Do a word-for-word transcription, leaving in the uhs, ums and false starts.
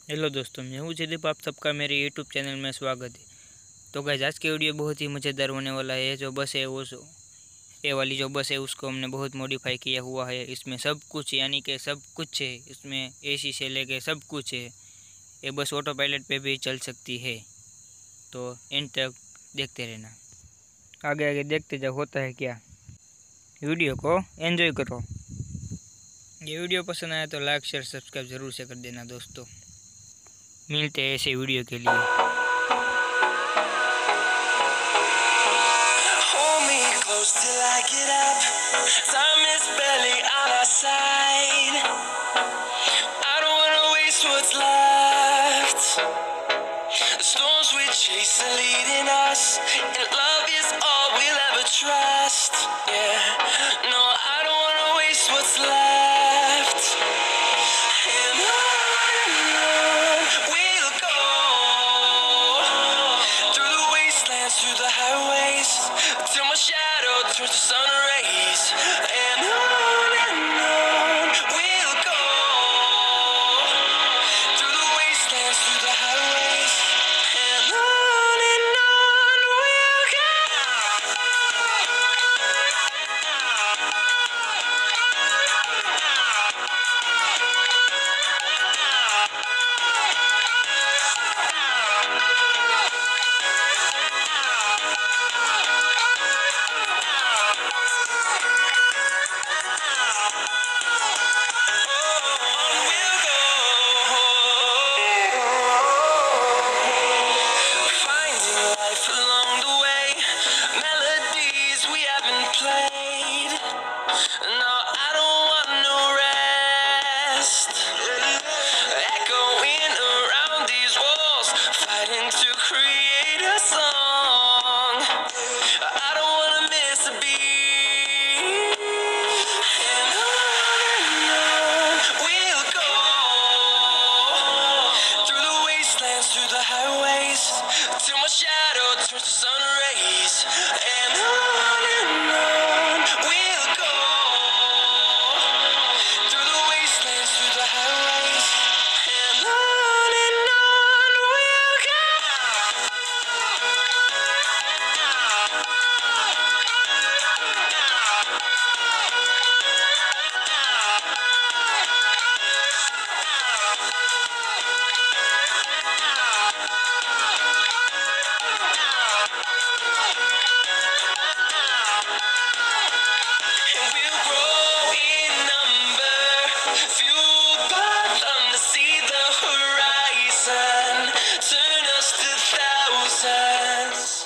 Hello दोस्तों, मैं हूं जयदीप। आप सबका मेरे यूट्यूब चैनल में स्वागत है। तो गाइस, आज की वीडियो बहुत ही मज़ेदार होने वाला है। जो बस है वो जो ये वाली जो बस है उसको हमने बहुत मॉडिफाई किया हुआ है। इसमें सब कुछ यानी कि सब कुछ है। इसमें एसी से लेके सब कुछ है। ये बस ऑटो पायलट पे भी चल सकती है। तो एंड तक देखते रहना, आगे आगे देखते जाओ होता है क्या। वीडियो को एंजॉय करो। ये वीडियो पसंद आया तो लाइक शेयर सब्सक्राइब ज़रूर से कर देना दोस्तों। मिलते हैं ऐसे वीडियो के लिए। Till I get up, time is barely on our side. I don't wanna waste what's left. The storms we chase are leading us, and love is all we'll ever trust. Yeah, no, I don't wanna waste what's left. And on and on we'll go, through the wastelands, through the highways, till my shadow turns to sun rays. And on and on we'll go, through the wastelands, through the highways. And on and on we'll go. No, I don't want no rest. Echoing around these walls, fighting to create a song. I don't wanna miss a beat. And on and on we'll go, through the wastelands, through the highways, till my shadow turns to sun rays. And on and on we'll go, through the wastelands, through the highways. And on and on we'll go. And we'll grow in number, fueled by them to see the horizon, turn us to thousands.